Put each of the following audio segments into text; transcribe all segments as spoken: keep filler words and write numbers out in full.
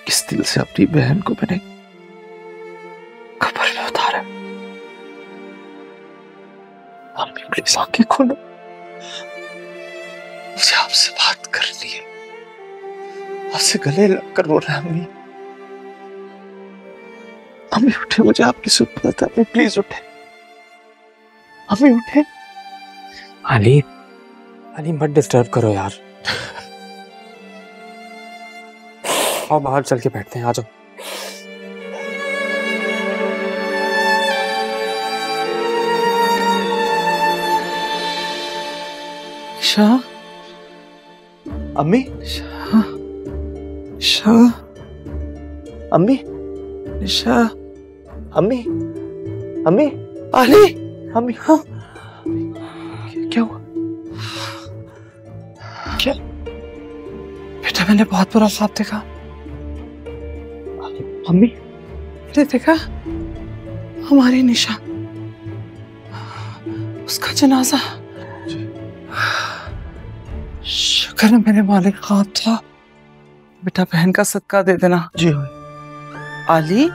किस दिल से अपनी बहन को मैंने कब्र में उतारा। अम्मी प्लीज आंखें खोलो, मुझे आपसे बात करनी है, आपसे गले लगकर रो रहा है। अम्मी अम्मी उठे, मुझे आपकी सुनत है। अम्मी प्लीज उठे, अम्मी उठे। अली अली मत डिस्टर्ब करो यार। आओ बाहर चल के बैठते हैं, आ जाओ। शाह, अम्मी, शाह, शाह, अम्मी, शाह, अम्मी, अम्मी, अली, अम्मी, हाँ, क्या हुआ? क्या? बेटा मैंने बहुत बुरा ख्वाब देखा। अम्मी, मैंने देखा हमारी निशा, उसका जनाजा। शुक्र है मेरे मालिक ख्वाब था। बेटा बहन का सदका दे देना। जी आली,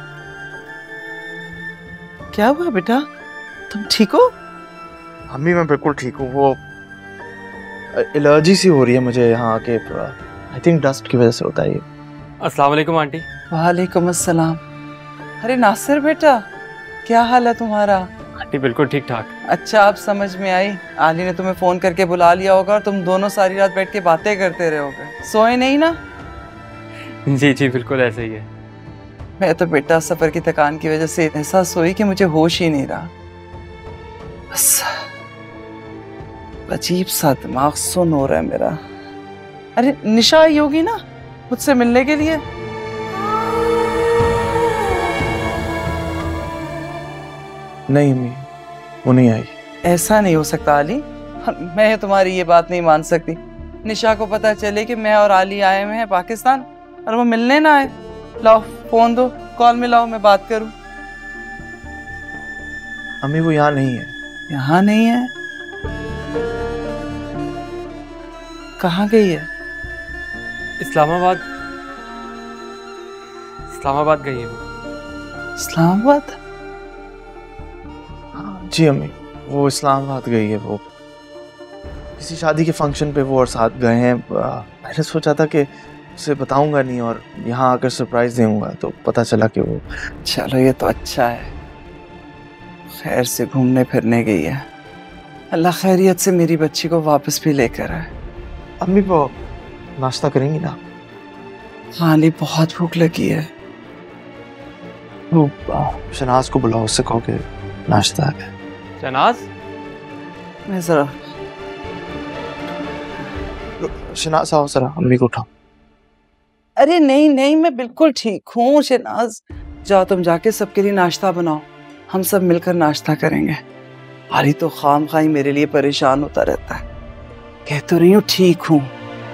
क्या हुआ बेटा, तुम ठीक हो? अम्मी मैं बिल्कुल ठीक हूँ। वो एलर्जी सी हो रही है मुझे यहाँ आके, आई थिंक डस्ट की वजह से होता है ये। अस्सलाम वालेकुम आंटी। वालेकुम अस्सलाम। अरे नासिर बेटा, क्या हाल है तुम्हारा? आंटी बिल्कुल ठीक ठाक। अच्छा अब समझ में आई, आली ने तुम्हें फोन करके बुला लिया होगा और तुम दोनों सारी रात बैठ के बातें करते रहोगे। सोए नहीं ना? जी जी बिल्कुल ऐसे ही है। मैं तो बेटा सफर की थकान की वजह से ऐसा सोई कि मुझे होश ही नहीं रहा। बस अजीब सा दिमाग सुन हो रहा है मेरा। अरे निशा आई होगी ना मुझसे मिलने के लिए? नहीं अम्मी, वो नहीं आई। ऐसा नहीं हो सकता आली, मैं तुम्हारी ये बात नहीं मान सकती। निशा को पता चले कि मैं और आली आए हुए हैं पाकिस्तान और वो मिलने ना आए। लाओ फोन दो, कॉल में लाओ, मैं बात करूं। अम्मी वो यहाँ नहीं है। यहाँ नहीं है? कहाँ गई है? इस्लामाबाद इस्लामाबाद गई है वो। इस्लामाबाद? जी अम्मी, वो इस्लामाबाद गई है। वो किसी शादी के फंक्शन पे वो और साथ गए हैं। मैंने सोचा था कि उसे बताऊंगा नहीं और यहाँ आकर सरप्राइज दूंगा, तो पता चला कि वो। चलो ये तो अच्छा है, खैर से घूमने फिरने गई है। अल्लाह खैरियत से मेरी बच्ची को वापस भी लेकर आए। अम्मी वो नाश्ता करेंगी ना? हाँ अली, बहुत भूख लगी है। वो शनाज को बुलाओ, उससे कहो कि नाश्ता आ गया। शनाज? मैं जरा शनाज आओ जरा, अम्मी को उठाओ। अरे नहीं नहीं, मैं बिल्कुल ठीक हूँ शनाज। जाओ तुम जाके सबके लिए नाश्ता बनाओ, हम सब मिलकर नाश्ता करेंगे। अली तो खाम खाई मेरे लिए परेशान होता रहता है। कह तो रही हूँ ठीक हूँ।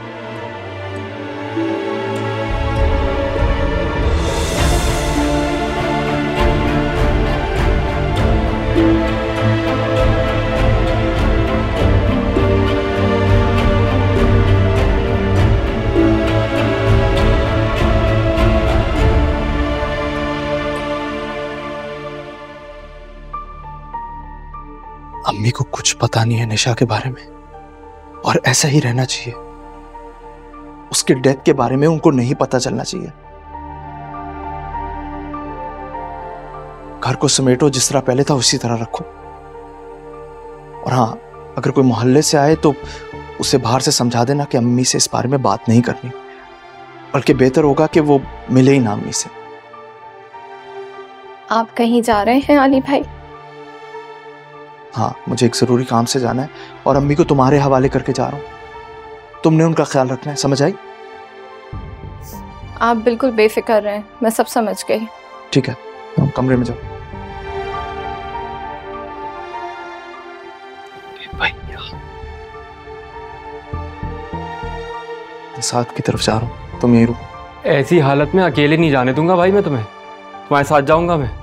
अम्मी को कुछ पता नहीं है निशा के बारे में, और ऐसा ही रहना चाहिए। उसके डेथ के बारे में उनको नहीं पता चलना चाहिए। घर को समेटो, जिस तरह पहले था उसी तरह रखो। और हाँ, अगर कोई मोहल्ले से आए तो उसे बाहर से समझा देना कि अम्मी से इस बारे में बात नहीं करनी, बल्कि बेहतर होगा कि वो मिले ही ना अम्मी से। आप कहीं जा रहे हैं अली भाई? हाँ, मुझे एक जरूरी काम से जाना है और अम्मी को तुम्हारे हवाले करके जा रहा हूँ। तुमने उनका ख्याल रखना है, समझ आई? आप बिल्कुल बेफिक्र रहें, मैं सब समझ गई। ठीक है, तुम कमरे में जाओ। साथ की तरफ जा रहा हूँ, तुम यहीं रुको। ऐसी हालत में अकेले नहीं जाने दूंगा भाई मैं तुम्हें, तुम्हारे साथ जाऊंगा मैं।